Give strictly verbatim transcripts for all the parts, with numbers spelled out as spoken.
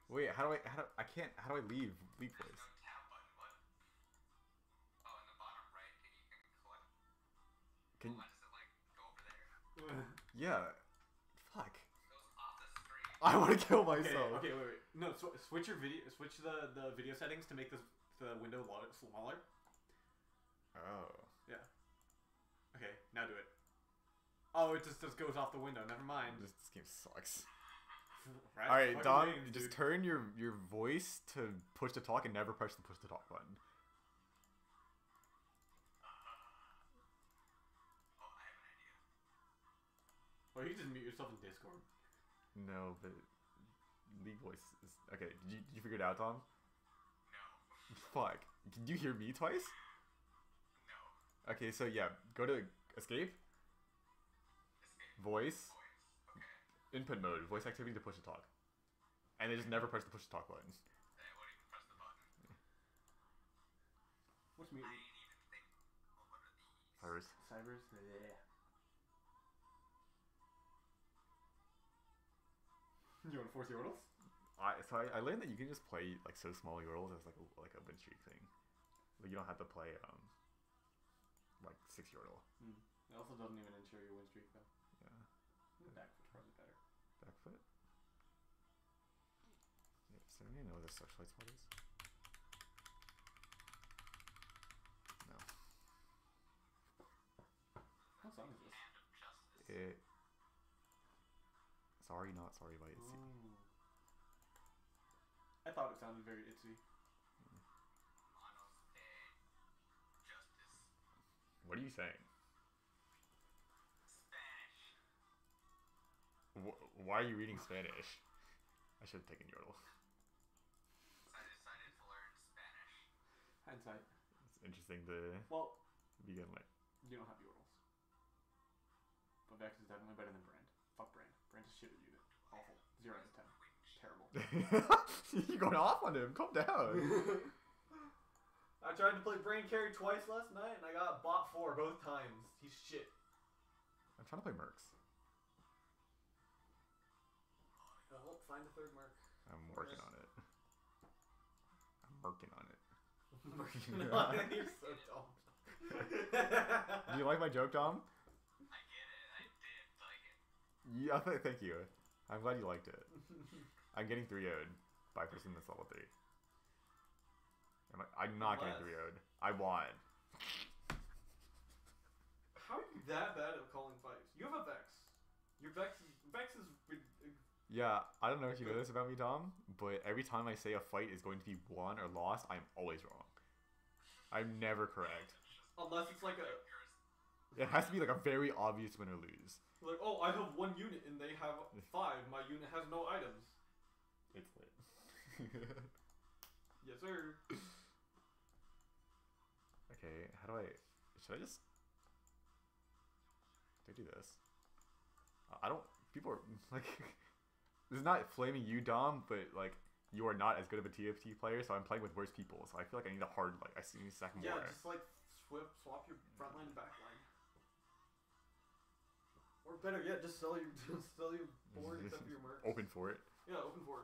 Wait, how do I? How do I can't? How do I leave? Leave There's voice. no tab button. What? Oh, in the bottom right, and you can collect. Can Why does it like go over there? yeah. Fuck. It goes off the screen. I want to kill Okay, myself. okay, wait, wait. No, sw switch your video. Switch the the video settings to make this the window lo- smaller. Oh. Yeah. Okay, now do it. Oh, it just just goes off the window. Never mind. This, this game sucks. Right? All right, Fucking Dom, games, just dude. turn your your voice to push to talk and never press the push to talk button. Oh, I have an idea. Or you can just mute yourself in Discord. No, but League voice is okay. Did you did you figure it out, Tom? No. Fuck. Can you hear me twice? No. Okay, so yeah, go to escape, Escape. voice, Voice. Okay. input mode, voice activity to push to talk, and then just never press the push to talk button. Then I won't even press the button. What's mute? I didn't even think. Oh, what are these? First. Cybers. Yeah. You want to force yordles? I so I, I learned that you can just play like so small yordles as like a, like a win streak thing. Like you don't have to play um like six yordle. Hmm. It also doesn't even ensure your win streak though. Yeah. The backfoot's probably better. Back foot. Yeah, does anybody know what the socialite spot is? No. What song is this? Hand of justice. It. Sorry, not sorry by Itzy. Ooh. I thought it sounded very Itzy. Manos de justice. What are you saying? Spanish. Wh why are you reading Spanish? I should have taken yordle. So I decided to learn Spanish. Hindsight. It's interesting to Well, begin like. you don't have yordles. But Vex is definitely better than Brand. Fuck Brand. Brand is shit at unit. Awful. Zero out of ten. Terrible. You're going off on him. Calm down. I tried to play Brain Carry twice last night and I got bot four both times. He's shit. I'm trying to play mercs. Well, find a third mark. I'm working on it. I'm working on it. Working on it. You're so dumb. Do you like my joke, Dom? I get it. I did like it. Yeah, th thank you. I'm glad you liked it. I'm getting three oh'd by a person that's level three. I'm, like, I'm not Unless- getting three oh'd. I won. How are you that bad at calling fights? You have a Vex. Your Vex is... Vex is... Yeah, I don't know if you know this about me, Dom, but every time I say a fight is going to be won or lost, I'm always wrong. I'm never correct. Unless it's like a... It has to be like a very obvious win or lose. Like, oh, I have one unit and they have five. My unit has no items. It's lit. Yes, sir. Okay, how do I... Should I just... Do I do this? I don't... People are... Like... This is not flaming you, Dom, but, like, you are not as good of a T F T player, so I'm playing with worse people, so I feel like I need a hard, like, I need a second Yeah, more. just like swap, swap your front line and back line. Or better yet, just sell your just sell your board except for your mercs. Open for it. Yeah, open for it.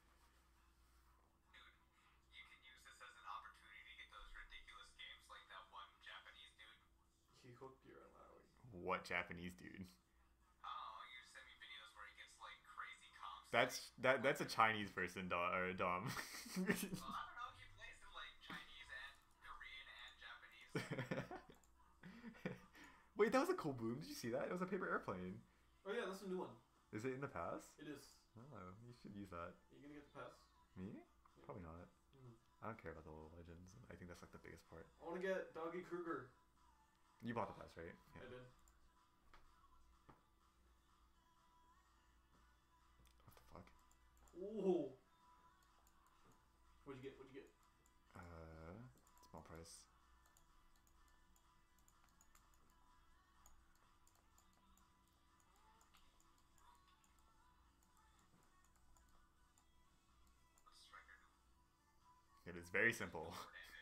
Dude, you can use this as an opportunity to get those ridiculous games like that one Japanese dude. He hooked your allowing. What Japanese dude? Oh, you send me videos where he gets like crazy comps. That's that. That's a Chinese person, Dom. Or Dom. Well, I don't know. He plays in like Chinese and Korean and Japanese. Wait, that was a cool boom. Did you see that? It was a paper airplane. Oh yeah, that's a new one. Is it in the pass? It is. Oh, you should use that. Are you gonna get the pass? Me? Probably not. Mm. I don't care about the little legends. I think that's like the biggest part. I want to get Doggy Kruger. You bought the pass, right? I did. What the fuck? Ooh. What'd you get? What'd you get? Uh, small price. It is very simple.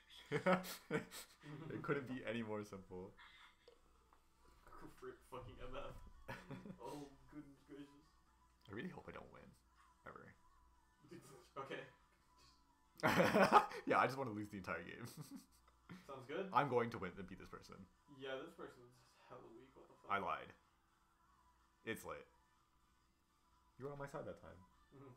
It couldn't be any more simple. Frick fucking M F. Oh goodness gracious. I really hope I don't win. Ever. I Okay. Yeah, I just want to lose the entire game. Sounds good. I'm going to win and beat this person. Yeah, this person's hella weak. What the fuck? I lied. It's late. You were on my side that time. Mm-hmm.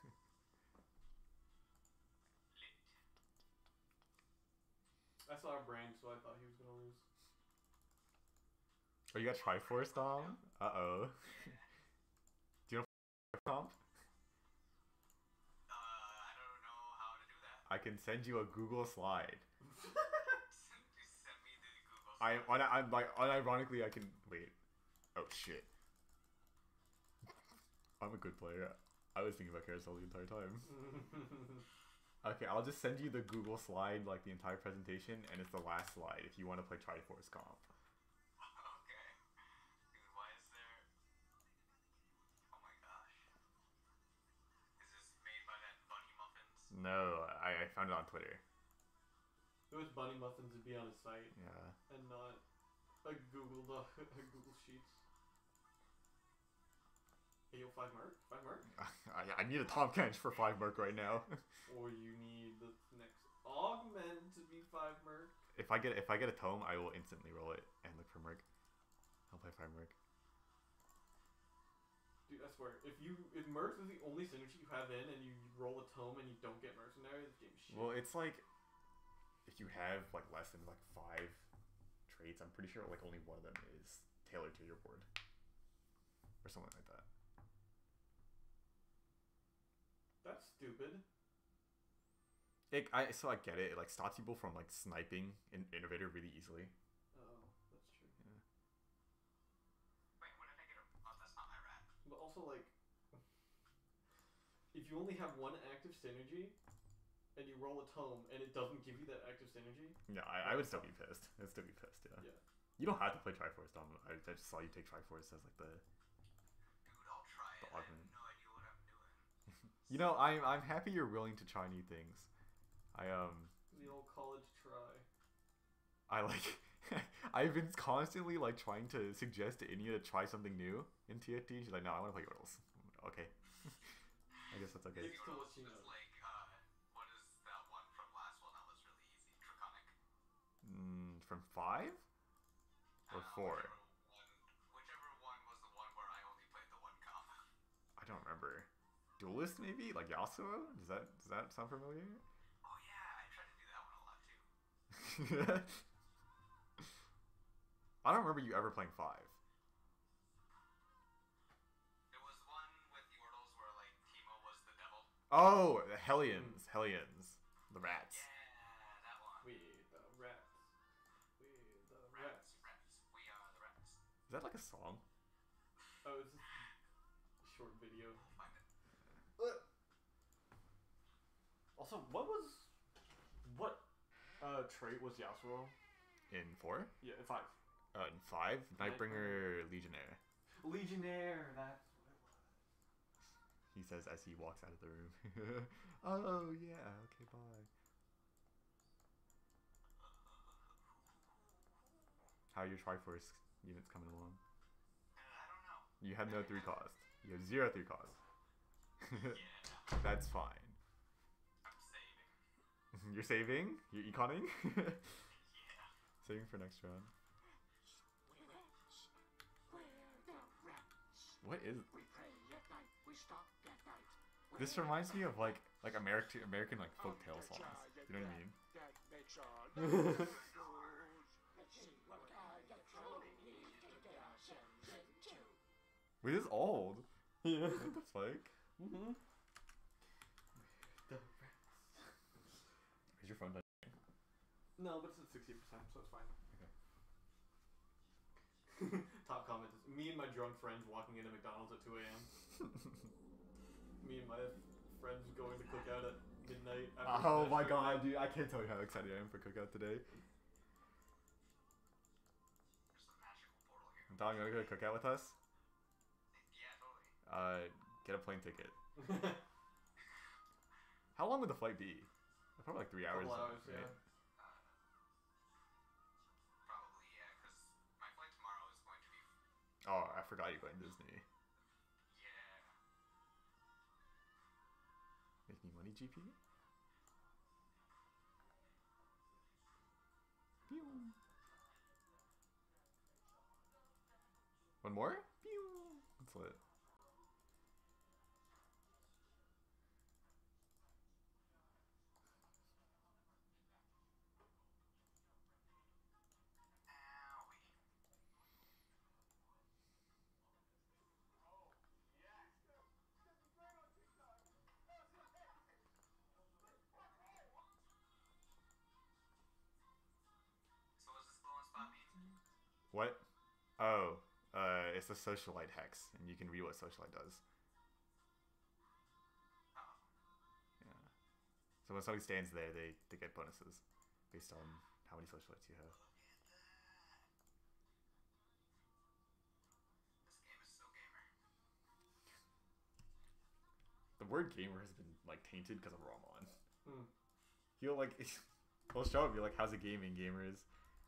I saw our brain, so I thought he was gonna lose. Oh, you got Triforce, Dom? Uh oh. Do you know comp? Uh, I don't know how to do that. I can send you a Google slide. Just send me the Google. I, slide. I'm like, unironically, I can wait. Oh shit. I'm a good player. I was thinking about Carousel the entire time. Okay, I'll just send you the Google slide, like the entire presentation, and it's the last slide if you want to play Triforce comp. Okay. Dude, why is there... Oh my gosh. Is this made by that Bunny Muffins? No, I, I found it on Twitter. It was Bunny Muffins would be on his site Yeah. and not a Google doc, a Google Sheets. Hey, yo, five merc? Five merc? I, I need a Tom Kench for five merc right now. Or you need the next augment to be five merc? If I get if I get a tome, I will instantly roll it and look for merc. I'll play five merc. Dude, I swear, if you if merc is the only synergy you have in and you roll a tome and you don't get mercenary, this game is shit. Well, it's like if you have like less than like five traits, I'm pretty sure like only one of them is tailored to your board or something like that. That's stupid. It, I so I get it. It like stops people from like sniping in Innovator really easily. Oh, that's true. Yeah. Wait, what did I get? A... Oh, that's not my rat. But also, like, if you only have one active synergy and you roll a tome and it doesn't give you that active synergy, Yeah, I, I would still be pissed. I'd still be pissed. Yeah. yeah. You don't have to play Triforce, Dom. I, I just saw you take Triforce as like the. Dude, I'll try The it. I have augment. no idea what I'm doing. You know, I'm I'm happy you're willing to try new things. I um The old college try. I like I've been constantly like trying to suggest to Inia to try something new in T F T. She's like, no, I want to play Yordles. Okay. I guess that's okay. It's to what Yordles you was know. like, uh, what is that one from last one that was really easy? Draconic. Mm, from five or Uh, four? Whichever one, whichever one was the one where I only played the one comp. I don't remember. Duelist maybe? Like Yasuo? Does that does that sound familiar? Oh yeah, I tried to do that one a lot too. I don't remember you ever playing five. There was one with Yordles where like Teemo was the devil. Oh, the Hellions, Hellions, the rats. Yeah, that one. We the rats. We the Rats, rats. rats. We are the rats. Is that like a song? Oh, it's just a short video. We'll find it. Also, what was what uh trait was Yasuo? In four? Yeah, in five. Uh, in five, Nightbringer Legionnaire. Legionnaire. That's what it was. He says as he walks out of the room. Oh yeah, okay, bye. How are your Triforce units coming along? Uh, I don't know. You have no three cost. You have zero three cost. Yeah, That's fine. I'm saving. You're saving? You're econing? Yeah. Saving for next round. What is? This reminds me of like like American American like folktale songs. You know what I mean? Wait, this is old. Yeah. What the fuck? Mm-hmm. Is your phone done? No, but it's at sixty percent, so it's fine. Okay. Top comment is me and my drunk friends walking into McDonald's at two a.m. Me and my friends going to cook out at midnight. after Oh Smash my Burger. god, dude! I can't tell you how excited I am for cookout today. There's a magical portal here. Dom, you wanna go to cookout with us? Yeah, totally. Uh, get a plane ticket. How long would the flight be? Probably like three hours. Couple or hours, something, right? yeah. Probably, yeah, because my flight tomorrow is going to be. Oh, I forgot you're going to Disney. Yeah. Making me money, G P. Pew. One more? Pew. That's lit. So what's this blowing spot mean? What? Oh, uh, it's a socialite hex, and you can read what socialite does. Oh. Yeah. So when somebody stands there, they, they get bonuses based on how many socialites you have. This game is so gamer. The word gamer has been like tainted because of Ramon. Hmm. He'll like he'll show up, be like, "How's it gaming, gamers?"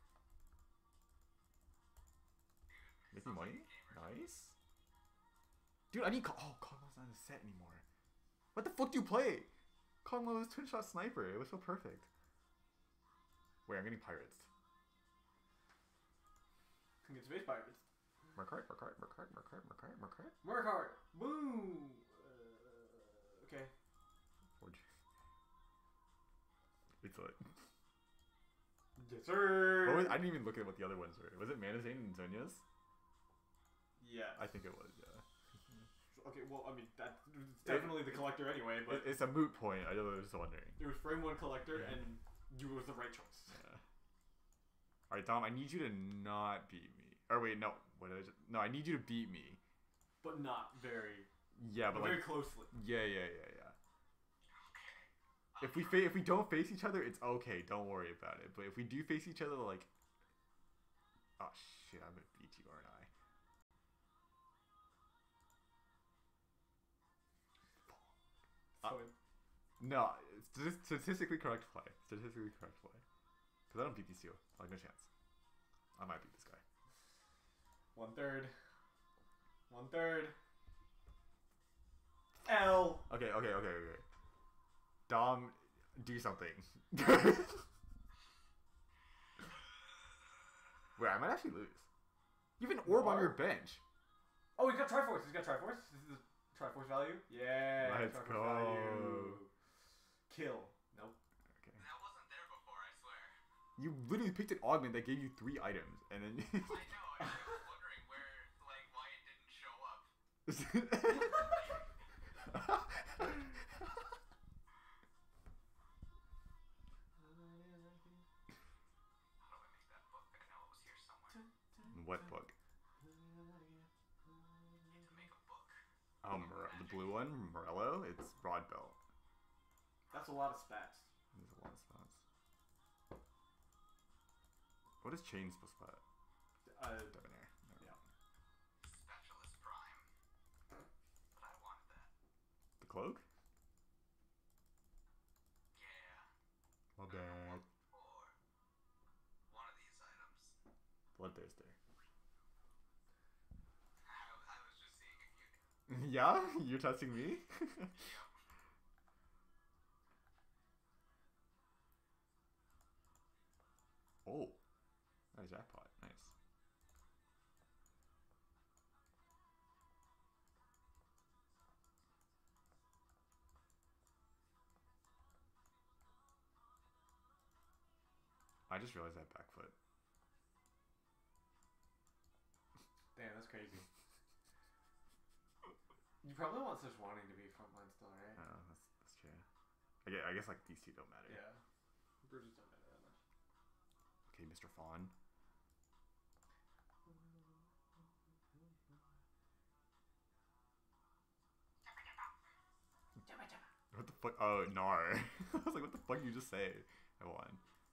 Dude, Making sounds like money? a gamer. Nice. Dude, I need Ko- oh Konglo's not in the set anymore. What the fuck do you play? Konglo's twin shot sniper. It was so perfect. Wait, I'm getting pirates. Get space pirates. Mercart, Mercart, Mercart, Mercart, Mercart, Mercart. Mercart. Boom. Uh, okay. Forge. It's like. Yes, sir. What was, I didn't even look at what the other ones were. Was it Manazane and Zonia's? Yeah. I think it was, yeah. Okay, well, I mean, that's definitely the collector anyway, but It, it's a moot point. I was just wondering. it was frame one collector, Yeah. and you was the right choice. Yeah. All right, Dom. I need you to not beat me. Or wait, no. What did I just? No, I need you to beat me. But not very, Yeah, but very like. closely. Yeah, yeah, yeah, yeah. Okay. If we fa- if we don't face each other, it's okay. Don't worry about it. But if we do face each other, like. Oh shit! I'm gonna beat you, aren't I? So Uh, No, it's statistically correct play. Statistically correct play. Because I don't beat these two. Like, no chance. I might beat this guy. one third, one third. L. Okay, okay, okay, okay. Dom, do something. Wait, I might actually lose. You have an orb on your bench. Oh, he's got Triforce. He's got Triforce. This is the Triforce value. Yeah. Let's Triforce go. Value. Kill. Nope. Okay. That wasn't there before, I swear. You literally picked an augment that gave you three items, and then. I know. I was wondering where, like, why it didn't show up. How do I make that book? I know it was here somewhere. What book? You need to make a book. Oh, Mor- the blue one, Morello. It's Rod Belt. That's a lot of spats. There's a lot of spots. What is chain spell spot? Uh, Debonair. Never yeah. mind. Specialist Prime. But I wanted that. The cloak? Yeah. My bad. Or one of these items. Bloodthirster. I, I was just seeing if you. Yeah? You're testing me? Yep. Oh. Nice jackpot. Nice. I just realized I have back foot. Damn, that's crazy. You probably want such wanting to be frontline still, right? Oh, that's, that's true. I guess, I guess like these two don't matter. Yeah. Bruises don't matter that much. Okay, Mister Fawn. What the fuck? Oh, Nar. I was like, what the fuck did you just say? I won.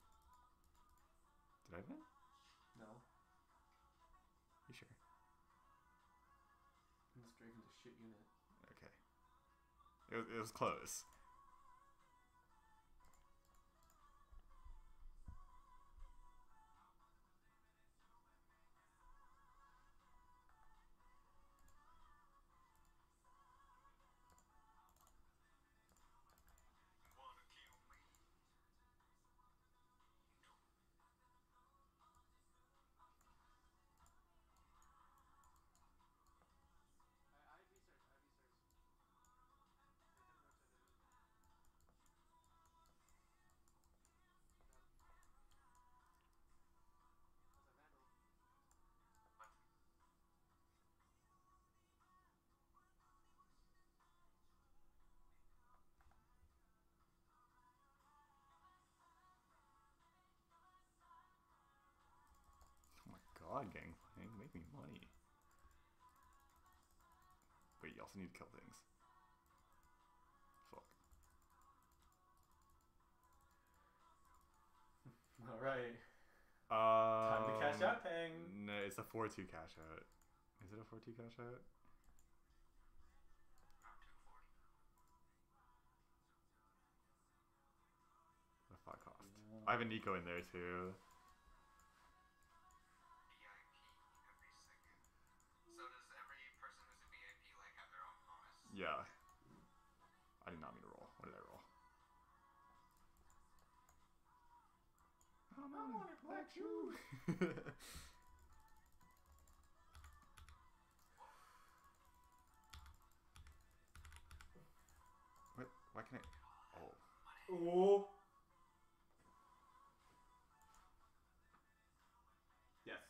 Did I win? No. You sure? This Draven's a shit unit. Okay. It was, it was close. god, Gangplank, make me money. Wait, you also need to kill things. Fuck. Alright. Um, Time to cash out, Pang. No, it's a four two cash out. Is it a four two cash out? Not two forty. What a five cost. Yeah. I have a Nico in there too. V I P every second. So does every person who's a V I P like have their own bonus? Yeah. I did not mean to roll. What did I roll? I'm on a black shoe. What? Why can't I? Oh. Oh. Yes.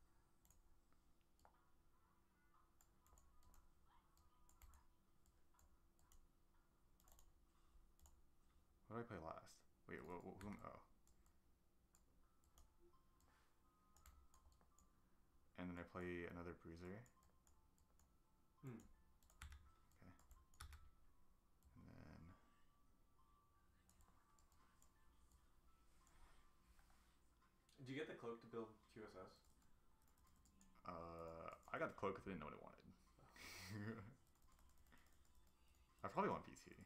What do I play last? Wait, what? what whom? Oh. And then I play another bruiser. Hmm. Okay. And then. Did you get the cloak to build Q S S? Uh, I got the cloak because I didn't know what it wanted. I probably want P C.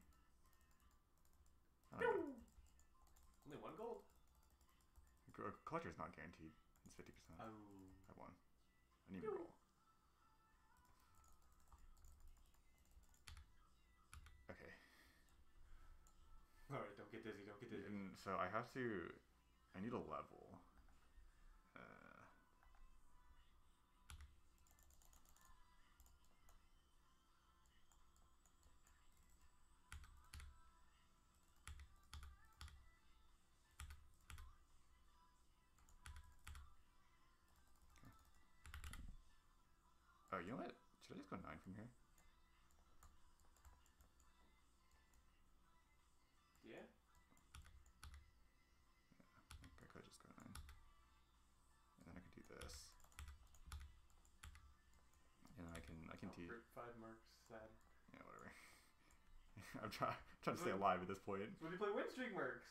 I don't know. Only one gold. G- Collector's not guaranteed. It's fifty percent. Oh. I won. I need to roll. Okay. Alright, don't get dizzy, don't get dizzy. And so I have to. I need a level. Uh, oh, you know what? Should I just go nine from here? Yeah? I think I could just go nine. And then I could do this. And I can I can Oh, teach. rip five marks, sad. Yeah, whatever. I'm trying trying to stay alive at this point. When you play win streak mercs.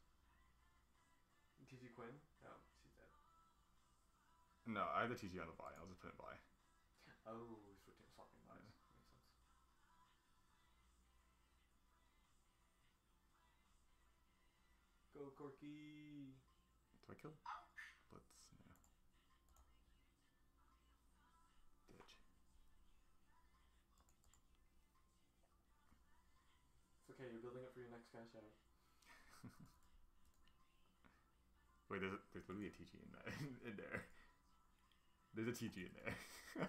T G Quinn? Oh, she's dead. No, I have the T G on the buy. I'll just put it by. Oh, switching, swapping buys. Yeah. Makes sense. Go, Corky. Do I kill? Ouch! Blitz? No. Ditch. It's okay, you're building up for your next cash out. Wait, there's, a, there's literally a T G in that in there. There's a T G in there.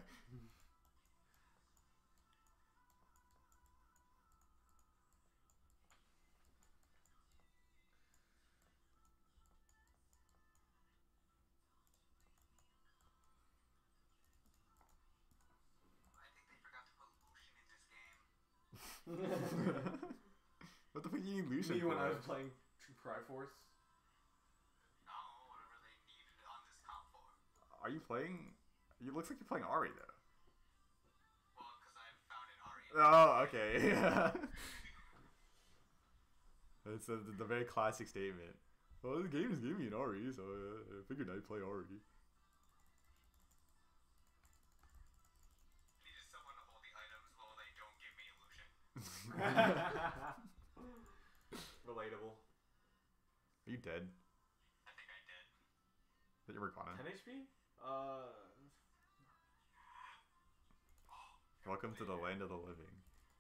I think they forgot to put Lucian in this game. What the fuck do you need Lucian Me for? when I was playing Triforce. No, whatever they needed on this comp for. Are you playing? You looks like you're playing Ari though. Well, because I found an Ari. Oh, okay. It's a, the very classic statement. Well, the game just gave me an Ari, so uh, I figured I'd play Ari. Needed someone to hold the items while they don't give me Lucian. Relatable. Are you dead? I think I did. Is that your Morgana? ten H P? Uh. Welcome to the land of the living.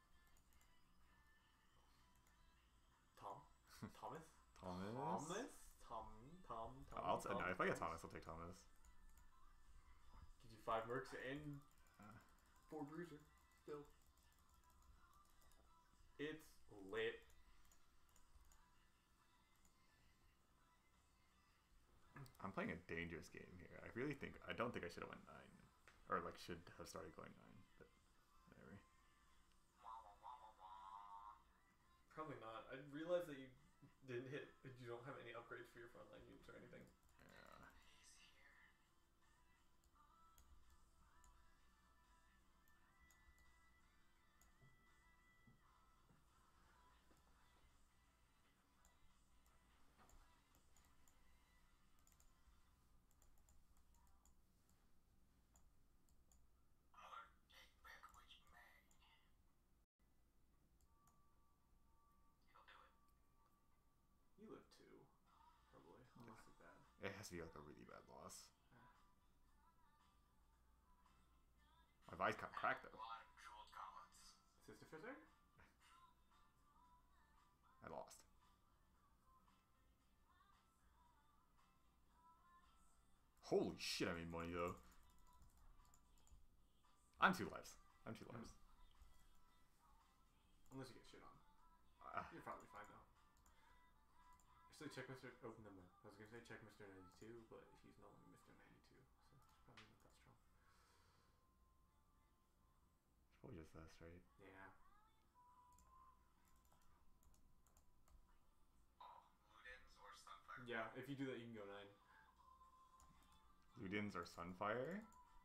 Tom? Thomas? Thomas? Thomas? Tom, Tom, Tom. I'll t- Tom, no, if I get Thomas, I'll take Thomas. Gives you five mercs and Uh, four bruiser. Still. It's lit. I'm playing a dangerous game here. I really think I don't think I should have went nine, or like should have started going nine, but whatever. Wah, wah, wah, wah, wah. Probably not. I realized that you didn't hit. You don't have any upgrades for your frontline units or anything. Yeah. He's here. It has to be like a really bad loss. My vice got cracked A though. lot of jeweled gauntlets. Sister Fizzer? I lost. Holy shit, I made money though. I'm two lives. I'm two lives. Unless you get shit on. Uh, You're probably fine though. Actually, check Mister Oh, never mind. I was gonna say check Mister ninety-two, but he's no longer Mister ninety-two, so it's probably not that strong. it's probably just this, right? Yeah. Oh, Ludens or Sunfire? Yeah, if you do that, you can go nine. Ludens or Sunfire?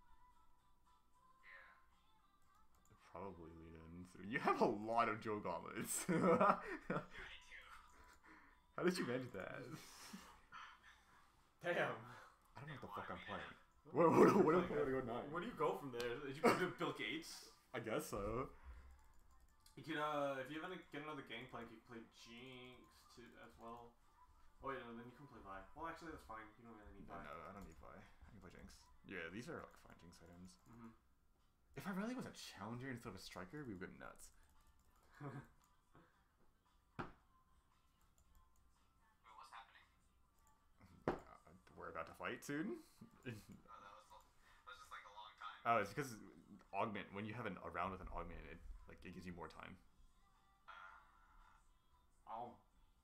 Yeah. Probably Ludens. You have a lot of Joe Gauntlets. I do. How did you manage that? Damn. I don't know what the fuck I'm Water playing. What, What, what, what, what, what, go nine? Where do you go from there? Did you go to Bill Gates? I guess so. You could, uh, if you ever get another Gangplank, you can play Jinx too, as well. Oh wait, no, then you can play Vi. Well, actually, that's fine. You don't really need No, Vi. no, I don't need Vi. I can play Jinx. Yeah, these are like fine Jinx items. Mm-hmm. If I really was a challenger instead of a striker, we would go nuts. Wait, what's happening? Uh, we're about to fight soon. Oh, that was, that was just like a long time. Oh, it's because augment. When you have an, a round with an augment, it like it gives you more time. Uh, Oh.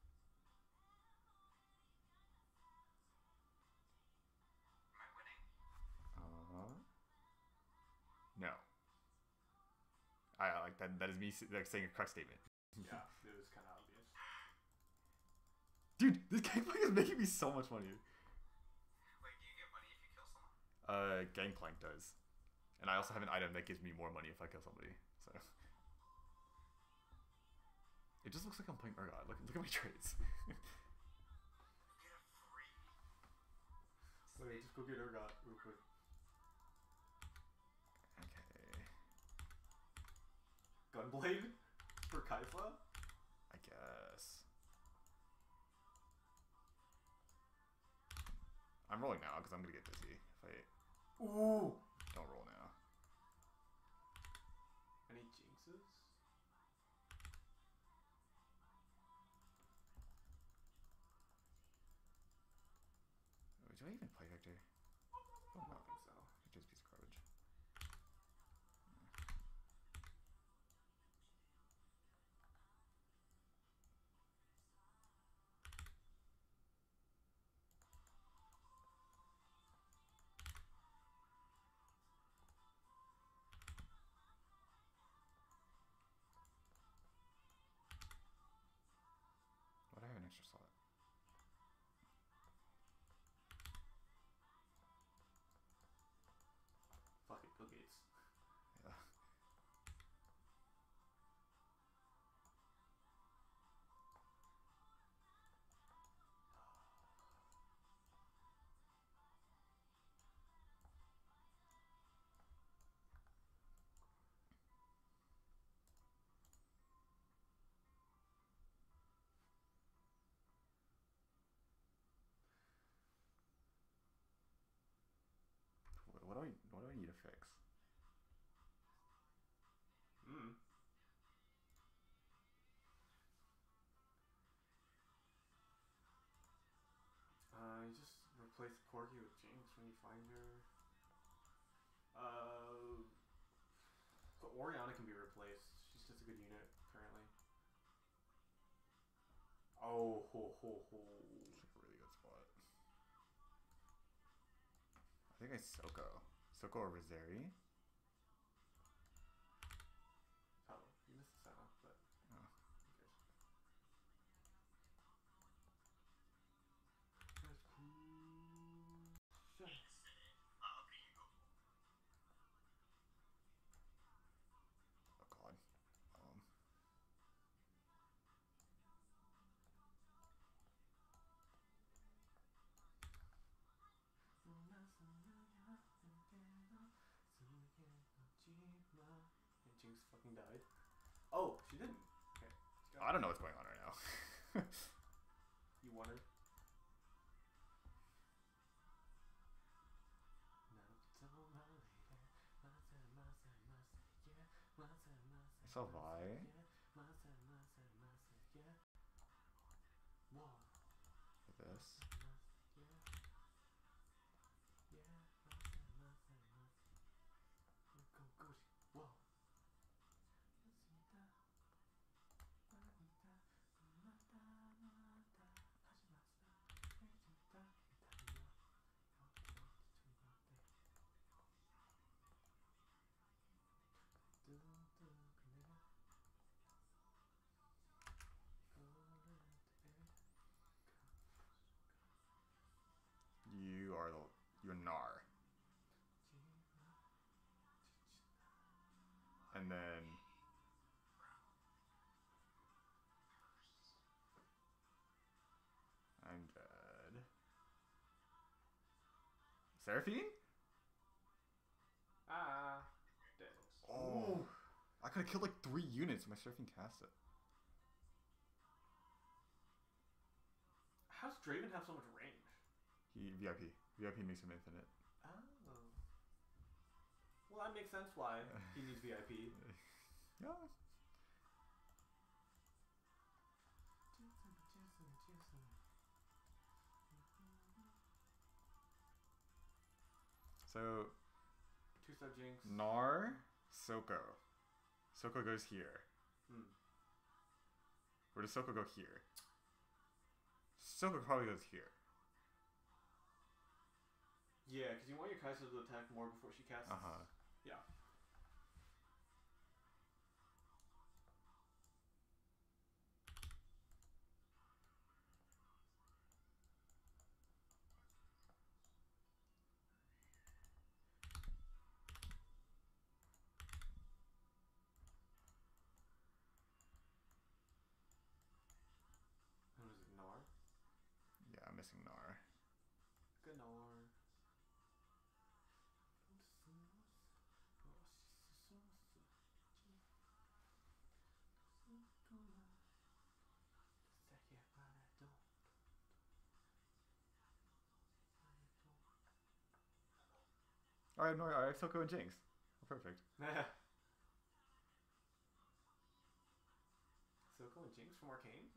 am I winning? Uh, no. I I like that. That is me like saying a correct statement. Yeah, it was kind of obvious. Dude, this gameplay is making me so much money. Wait, do you get money if you kill someone? Uh, Gangplank does, and I also have an item that gives me more money if I kill somebody. So it just looks like I'm playing Urgot. Look, look at my trades. You get a free. Wait, just go get Urgot real quick. Okay, Gunblade for Kaifla? I guess. I'm rolling now because I'm gonna get dizzy if I Ooh! don't roll now. Any Jinxes? Wait, do I even play Victor? Oh, I no. don't think so. Victor's a piece of garbage. Why do I have an extra slot? Fuck it, Bill Gates. Yeah. What, what do I what do I need to fix? Mm. Uh, you just replace Corgi with Jinx when you find her. Uh, so Oriana can be replaced. She's just a good unit currently. Oh, ho, ho, ho. It's like a really good spot. I think I Soko. Soko or Rizeri? Oh, you missed the Senna, but Oh. who cares? Oh god. Um. And Jinx fucking died. Oh, she didn't. Okay. She got I don't know what's going on right now. You won her. Salvai. This. You are the you're Nar. And then I'm good. Seraphine? Ah. Dead. Oh, I could have killed like three units if my Seraphine cast it. How's Draven have so much range? He V I P. V I P makes him infinite. Oh. Well, that makes sense why he needs V I P. Yeah. So Two star Jinx. Nar, Soko. Soko goes here. Hmm. Or does Soko go here? Soko probably goes here. Yeah, because you want your Kai'Sa to attack more before she casts. Uh huh. Yeah. Who is it? Gnar? Yeah, I'm missing Nar. Gnar. Alright, Nar. Alright, Soko and Jinx. Oh, perfect. Soko and Jinx from Arcane?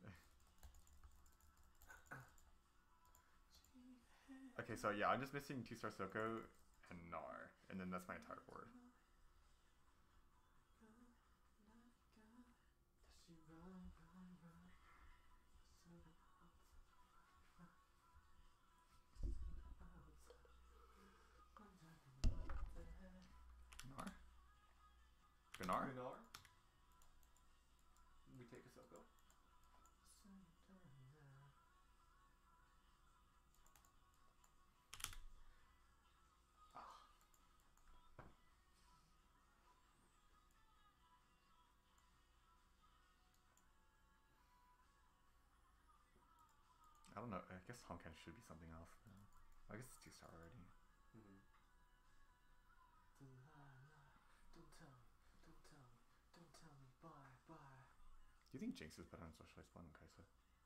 Okay, so yeah, I'm just missing two star Soko and Nar, and then that's my entire board. Nar? Gnar? Gnar? We take a Soko. Ah. I don't know. I guess Honkan should be something else. Though. I guess it's two star already. Mm-hmm. Don't tell me, don't tell me, don't tell me, bye, bye. Do you think Jinx is better on Socialized Spawn than Kai'Sa?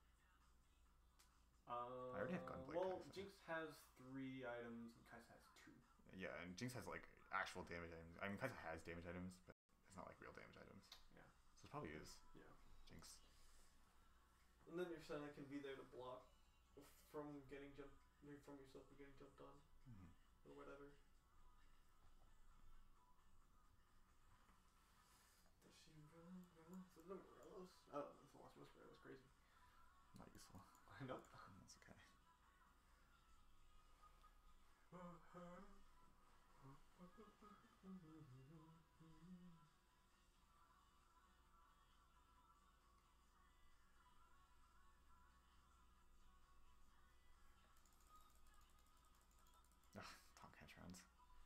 Uh, I already have Gunblade well, Kai'Sa. Jinx has three items and Kai'Sa has two. Yeah, and Jinx has like actual damage items. I mean, Kai'Sa has damage items, but it's not like real damage items. Yeah. So it probably is Yeah. Jinx. And then your Senna can be there to block from getting jumped, from yourself from getting jumped on, Mm-hmm. or whatever. Does she run, run? So the Morellos? Oh, that's the Lost Whisperer. That was crazy. Not useful. Nope. That's okay. Ugh, Tom Cantrons.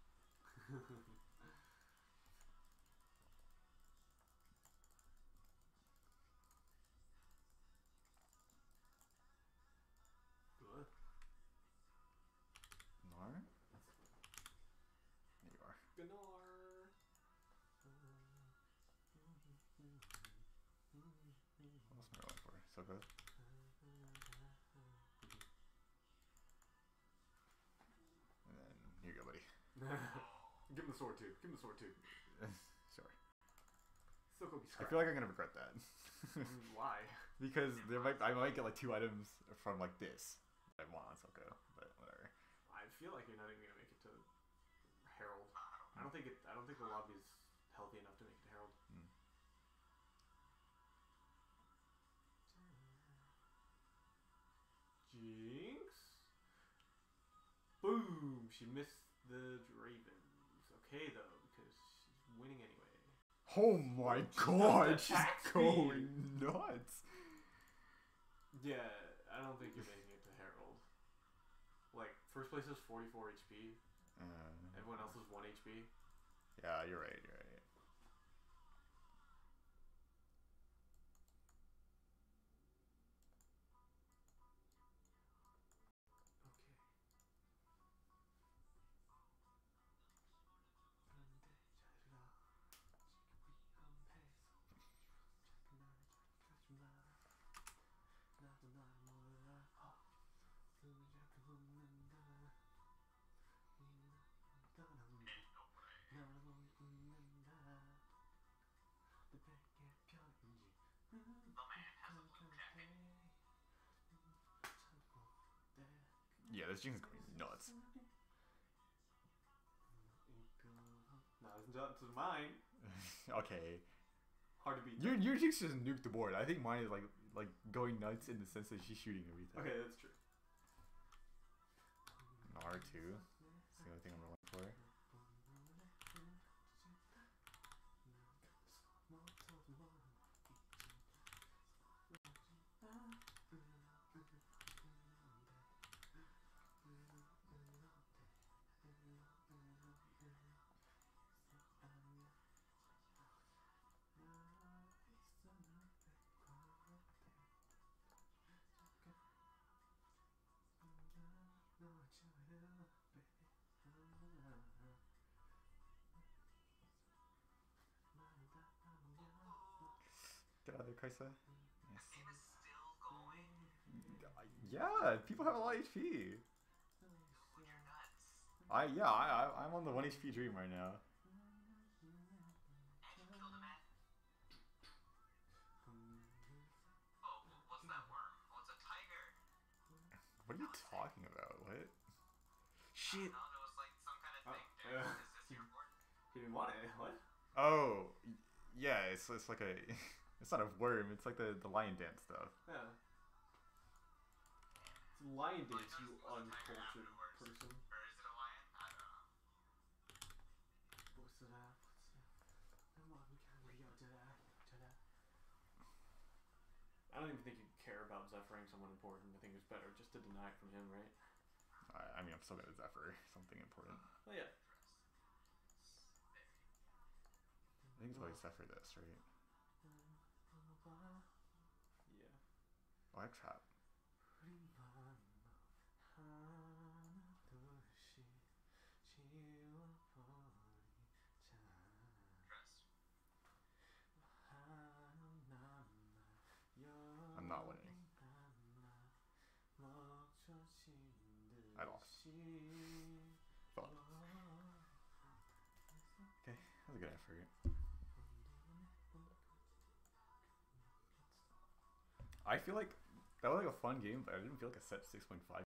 Good. Nar? There you are. Gnar. What else am I rolling for? So good. And then here you go, buddy. Give him the sword too. Give him the sword too. Sure. Still could be I scrapped. feel like I'm gonna regret that. Mm, Why? Because there might I might get like two items from like this that I want on Soko, but whatever. I feel like you're not even gonna make it to Herald. I I don't don't think it. I don't think the lobby is healthy enough to make it to Herald. Mm. Jinx. Boom! She missed the Ravens. Okay though, because she's winning anyway. Oh my She's god, got she's attack speed. going nuts. Yeah, I don't think you're making it to Herald. Like, first place is forty-four H P. Uh, Everyone else is one H P. yeah, you're right, you're right. The man has a blue jacket. Yeah, this Jinx is going nuts. No, it's not to mine. Okay. Hard to beat. Your your Jinx just nuked the board. I think mine is like like going nuts in the sense that she's shooting everything. Okay, that's true. R two. It's the only thing I'm rolling for. Get out of there, Kaisa. Nice. This game is still going. Yeah, people have a lot of H P. Dude, you're nuts. I yeah, I, I I'm on the one H P dream right now. And you killed a man. Oh, what's that worm? Oh, it's a tiger. What are you talking about? What? Shit. No, there was like some kind of Oh, thing there. yeah. Is this your board? He didn't want it. What? Oh, y- yeah. It's it's like a it's not a worm. It's like the the lion dance stuff. Yeah. It's lion Well, dance, it you was- was a tiger uncultured afterwards. person. Or is it a lion? I don't know. What's that? What's that? Come on, we gotta go to that. To that. I don't even think you care about Zephyring someone important. I think it's better just to deny it from him, right? I, I mean, I'm still gonna Zephyr something important. Oh yeah. I think it's probably Zephyr this, right? Yeah. Oh, I have trap. Dress. I'm not winning. I lost. Fuck. Okay, that was a good effort. I feel like that was like a fun game, but I didn't feel like a set six point five.